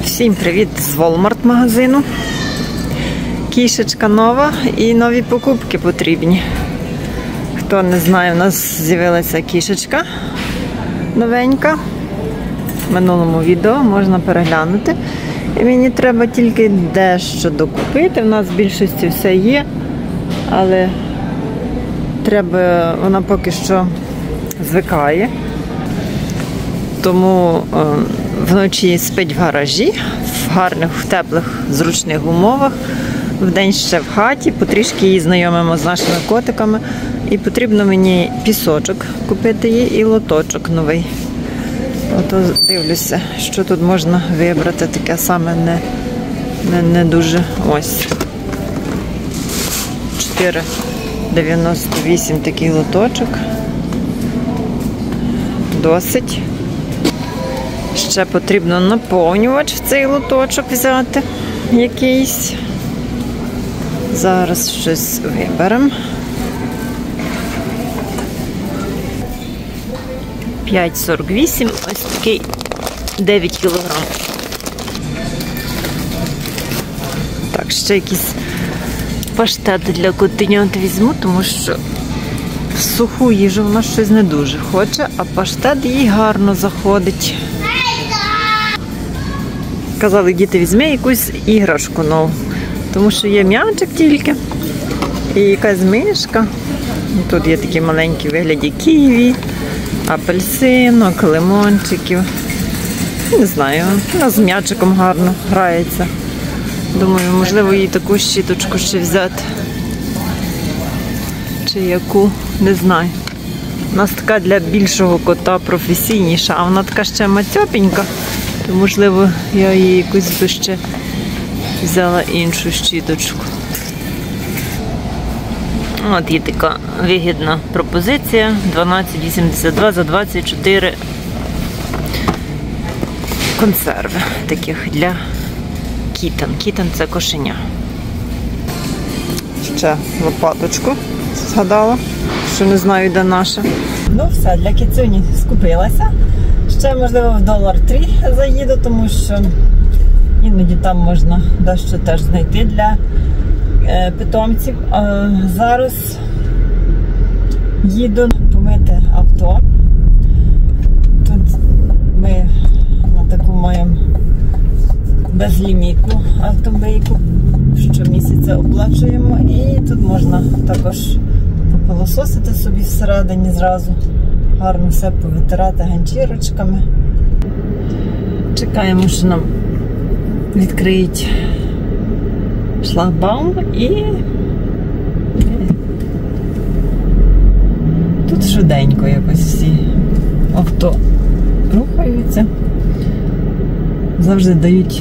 Всім привіт з Walmart магазину. Кішечка нова і нові покупки потрібні. Хто не знає, у нас з'явилася кішечка новенька. В минулому відео можна переглянути. І мені треба тільки дещо докупити. У нас в більшості все є, але вона поки що звикає. Тому вночі спить в гаражі, в гарних, теплих, зручних умовах. Вдень ще в хаті, потрішки її знайомимо з нашими котиками. І потрібно мені пісочок купити їй і лоточок новий. Ото дивлюся, що тут можна вибрати, таке саме не дуже. Ось. 4,98 такий лоточок. Досить. Ще потрібно наповнювач в цей лоточок взяти якийсь. Зараз щось виберемо. 5,48, ось такий 9 кг. Так, ще якісь паштети для котенят візьму, тому що в суху їжу вона щось не дуже хоче, а паштет їй гарно заходить. Казали, діти, візьми якусь іграшку нову, тому що є м'ячик тільки і якась мишка. Тут є такі маленькі вигляді ківі, апельсинок, лимончиків. Не знаю, вона з м'ячиком гарно грається. Думаю, можливо, їй таку щіточку ще взяти. Чи яку, не знаю. У нас така для більшого кота професійніша, а вона така ще мацьопенька. То, можливо, я їй якусь би ще взяла іншу щіточку. От є така вигідна пропозиція. 12,82 за 24 консерви таких для кітен. Кітен – це кошеня. Ще лопаточку згадала, що не знаю, де наша. Ну все, для кіцюні скупилася. Ще, можливо, в $3 заїду, тому що іноді там можна дещо теж знайти для питомців. А зараз їду помити авто. Тут ми на таку маємо безлімітну автомийку, щомісяця оплачуємо, і тут можна також попилососити собі всередині зразу. Гарно все повитирати ганчірочками. Чекаємо, що нам відкриють шлагбаум, і тут швиденько якось всі авто рухаються. Завжди дають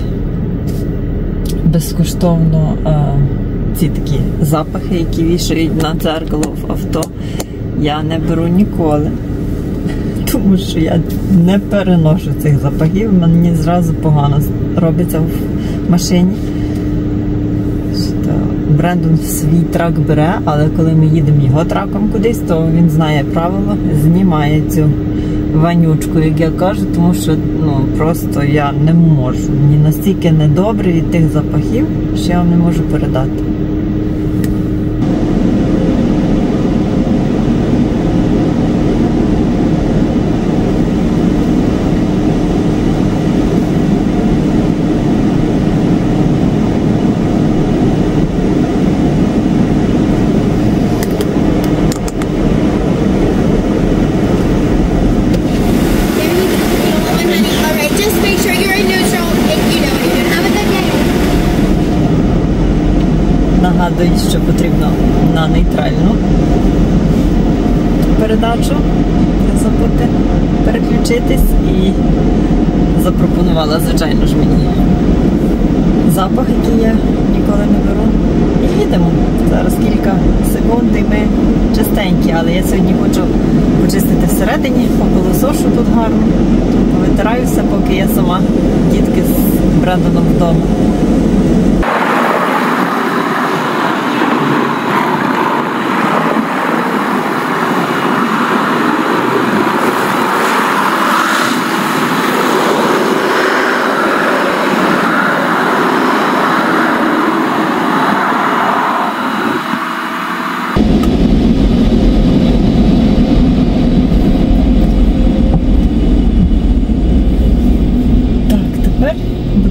безкоштовно ці такі запахи, які вішають на дзеркало в авто. Я не беру ніколи, тому що я не переношу цих запахів, мені зразу погано робиться в машині. Брендон свій трак бере, але коли ми їдемо його траком кудись, то він знає правило, знімає цю вонючку, як я кажу, тому що просто я не можу. Мені настільки недобре від тих запахів, що я не можу передати. Нагадують, що потрібно на нейтральну передачу забути переключитись, і запропонувала, звичайно ж, мені запах, який я ніколи не беру. І їдемо. Зараз кілька секунд і ми чистенькі, але я сьогодні хочу почистити всередині, попилосошу тут гарно, повитираюся, поки я сама, дітки з Брендоном вдома.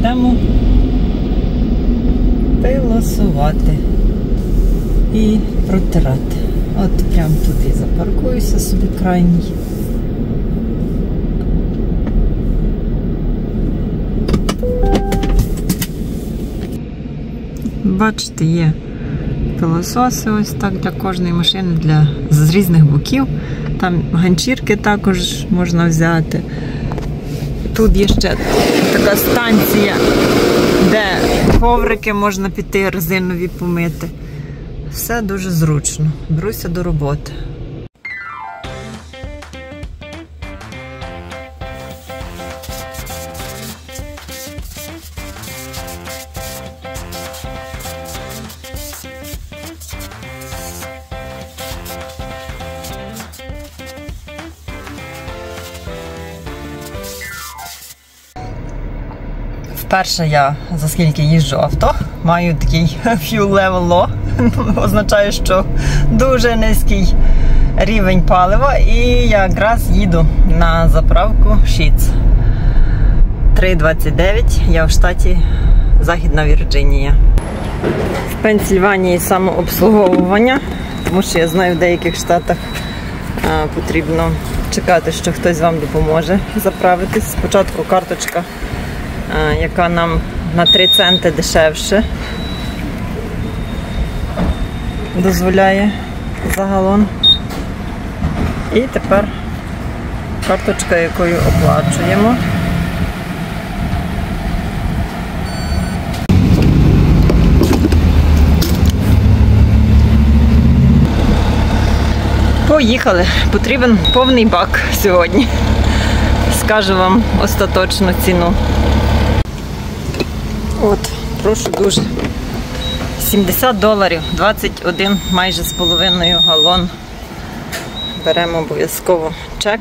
йдемо пилосувати і протирати. От прямо туди запаркуюся собі крайній. Бачите, є пилососи ось так для кожної машини, з різних боків. Там ганчірки також можна взяти. Тут є ще така станція, де коврики можна піти резинові помити. Все дуже зручно. Беруся до роботи. Вперше я, за скільки їжджу авто, маю такий fuel level low. Означає, що дуже низький рівень палива. І я якраз їду на заправку Sheetz. 3.29, я в штаті Західна Вірджинія. В Пенсільванії самообслуговування, тому що я знаю, в деяких штатах потрібно чекати, що хтось вам допоможе заправитись. Спочатку карточка, яка нам на 3 центи дешевше дозволяє за галон. І тепер карточка, якою оплачуємо. Поїхали. Потрібен повний бак сьогодні. Скажу вам остаточну ціну. От, прошу дуже. $70, 21 майже з половиною галон. Беремо обов'язково чек.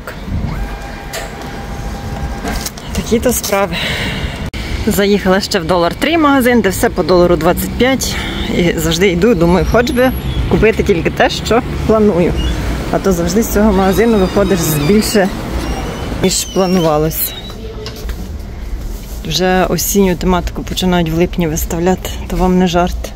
Такі-то справи. Заїхала ще в $3 магазин, де все по $1.25. І завжди йду, думаю, хоч би купити тільки те, що планую. А то завжди з цього магазину виходиш більше, ніж планувалося. Вже осінню тематику починають в липні виставляти, то вам не жарт.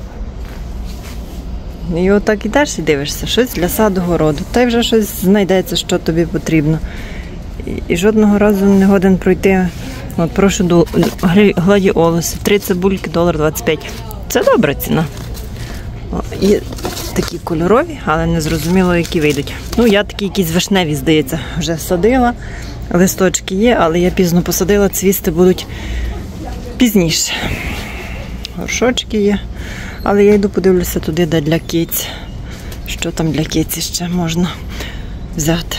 І отак ідеш і дивишся, щось для саду, городу. Та й вже щось знайдеться, що тобі потрібно. І жодного разу не годен пройти. От, прошу гладіолуси, 3 цибульки, $1.25. Це добра ціна. І такі кольорові, але не зрозуміло, які вийдуть. Ну, я такі якісь вишневі, здається, вже садила. Листочки є, але я пізно посадила, цвісти будуть пізніше. Горшочки є. Але я йду подивлюся туди, де для киць. Що там для киці ще можна взяти.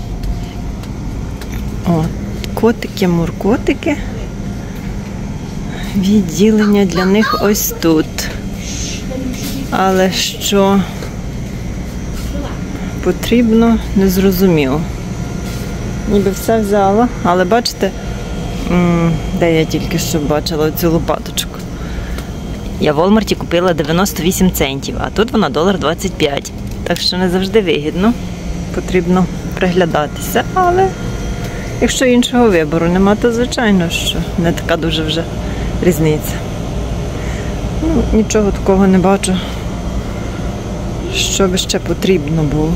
О, котики, муркотики. Відділення для них ось тут. Але що потрібно, не зрозуміло. Ніби все взяла, але бачите, де я тільки що бачила цю лопаточку. Я в Walmart купила 98 центів, а тут вона $1.25. Так що не завжди вигідно. Потрібно приглядатися, але якщо іншого вибору нема, то звичайно, що не така дуже вже різниця. Ну, нічого такого не бачу, що би ще потрібно було.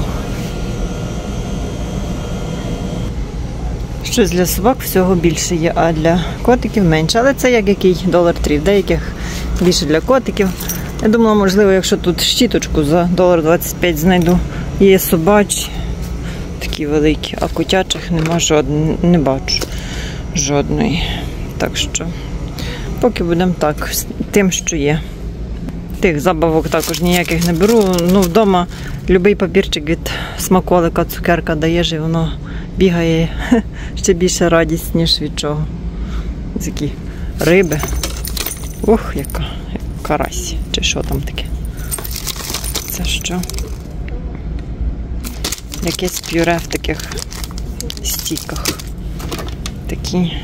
Щось для собак всього більше є, а для котиків менше. Але це як який $3. В деяких більше для котиків. Я думала, можливо, якщо тут щіточку за $1.25 знайду. Є собачі, такі великі, а котячих нема жодної, не бачу жодної. Так що, поки будемо так, з тим, що є. Тих забавок також ніяких не беру. Ну, вдома любий папірчик від смаколика, цукерка даєш, і воно бігає ще більше радість, ніж від чого. Такі риби. Ох, яка карась. Чи що там таке? Це що? Якесь пюре в таких стіках. Такі.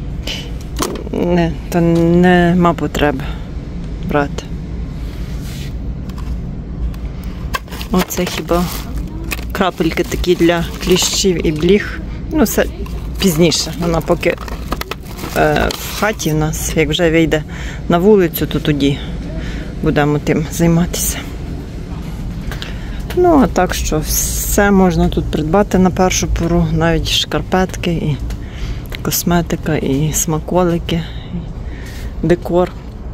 То нема потреби брати. Оце хіба крапельки такі для кліщів і бліг. Ну, це пізніше. Вона поки в хаті в нас, як вже вийде на вулицю, то тоді будемо тим займатися. Ну, а так що все можна тут придбати на першу пору, навіть шкарпетки, і косметика, і смаколики, і декор.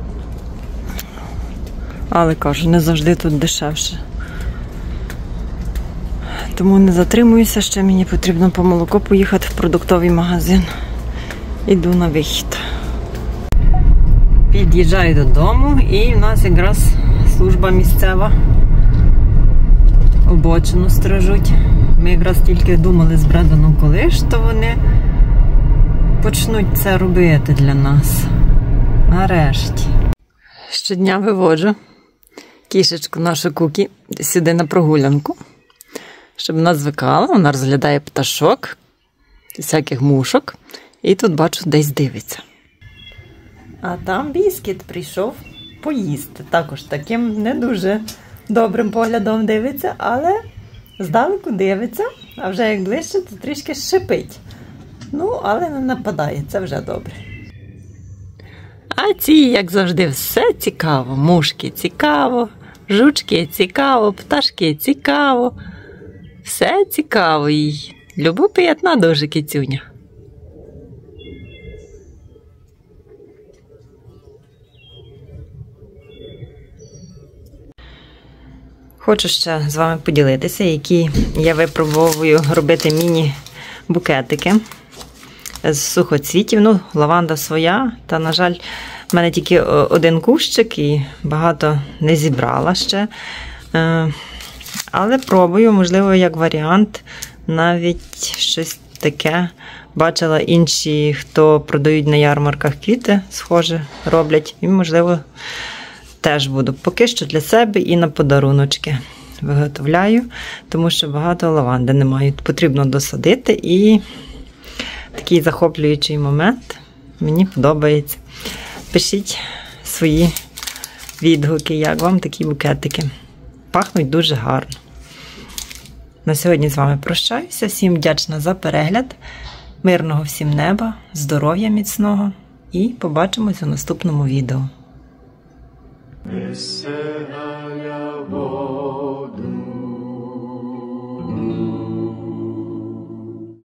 Але, кажу, не завжди тут дешевше. Тому не затримуюся, ще мені потрібно по молоко поїхати в продуктовий магазин. Іду на вихід. Під'їжджаю додому і в нас якраз служба місцева. Обочину стрижуть. Ми якраз тільки думали з Бредоном, коли ж то вони почнуть це робити для нас. Нарешті. Щодня виводжу кішечку нашу Кукі сюди на прогулянку, щоб вона звикала. Вона розглядає пташок, всяких мушок, і тут, бачу, десь дивиться. А там Біскіт прийшов поїсти. Також таким не дуже добрим поглядом дивиться, але здалеку дивиться, а вже як ближче, то трішки шипить. Ну, але не нападає, це вже добре. А ці, як завжди, все цікаво. Мушки цікаво, жучки цікаво, пташки цікаво. Все цікаво їй. Любопитна дуже кицюня. Хочу ще з вами поділитися, які я випробовую робити міні-букетики з сухоцвітів. Ну, лаванда своя, та, на жаль, в мене тільки один кущик і багато не зібрала ще. Але пробую, можливо, як варіант, навіть щось таке. Бачила інші, хто продають на ярмарках квіти, схоже, роблять. І, можливо, теж буду. Поки що для себе і на подаруночки виготовляю, тому що багато лаванди не маю. Потрібно досадити, і такий захоплюючий момент. Мені подобається. Пишіть свої відгуки, як вам такі букетики. Пахнуть дуже гарно. На сьогодні з вами прощаюся. Всім вдячна за перегляд. Мирного всім неба, здоров'я міцного і побачимось у наступному відео.